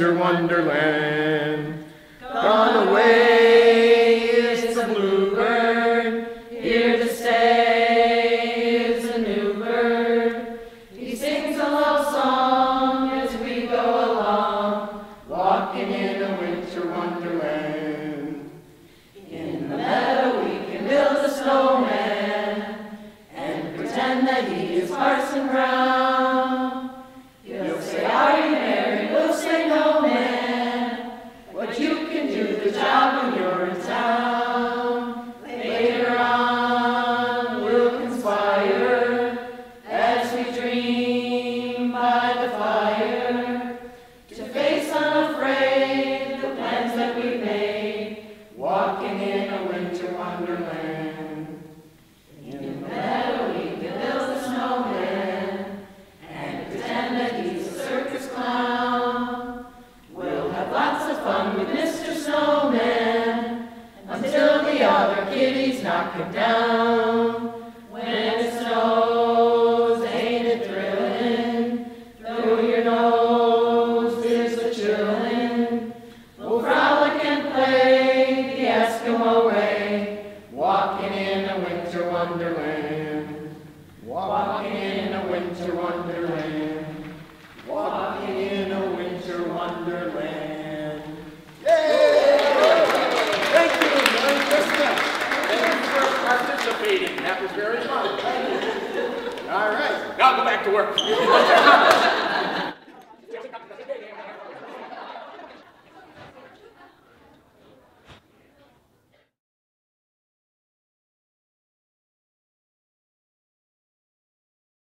winter wonderland. Gone away is the bluebird, here to stay is a new bird. He sings a love song as we go along, walking in a winter wonderland. In the meadow we can build a snowman and pretend that he is Parson Brown. He'll say, "Are you married?" We'll say, "No, man." But you can do the job when you're in town. Later on we'll conspire as we dream by the fire to face unafraid the plans that we made, walking in a winter wonderland. In the meadow we can build a snowman and pretend that he's a circus clown. We'll have lots of fun with Mr. Snowman until the other kiddies knock him down. When it snows, ain't it thrilling? Through your nose is a chillin'. We'll frolic and play the Eskimo way, walking in a winter wonderland. Walking in a winter wonderland. Walking in a winter wonderland. Yay! Thank you. Merry Christmas. Thank you for participating. That was very fun. All right. Now I'll go back to work.